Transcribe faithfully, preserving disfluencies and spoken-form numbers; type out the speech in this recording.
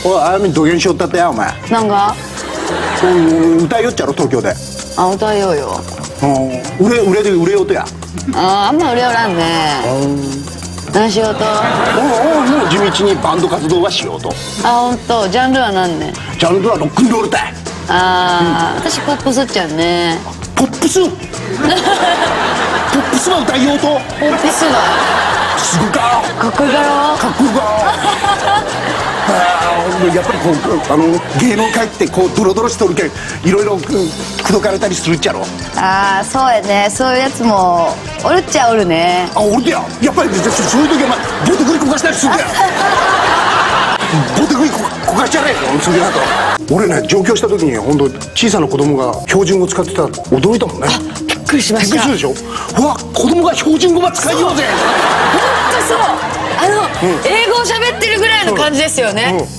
おい、あやみん土下座しよったってや、お前。 なんかうん歌いよっちゃろ、東京で。 あ、歌いようよ。 うん売れ売れで売れようとや。 あ、あんま売れおらんね。何しようと。 おうおうもう地道にバンド活動はしようと。 あ、ほんと。ジャンルは何ね。 ジャンルはロックンロールだい。 ああ、私ポップスっちゃんね。 ポップスポップスは歌いようと。 ポップスはすごかかっこいいだろ。 かっこよかあやっぱりこうあの芸能界ってこうドロドロしとるけんいろいろうん口説かれたりするっちゃろ。 ああ、そうやね。そういうやつもおるっちゃおるね。 あ、俺だよやっぱりそそういう時はお前ボテグリこかしたりするんだよボテグリここかしちゃれよそれだと。俺ね上京した時に本当小さな子供が標準語使ってたら驚いたもんね。 びっくりしまびっした。 くりするでしょ。うわ子供が標準語ば使いようぜ。 ほんとそう。あの、うん、英語を喋ってるぐらいの感じですよね。 うんうん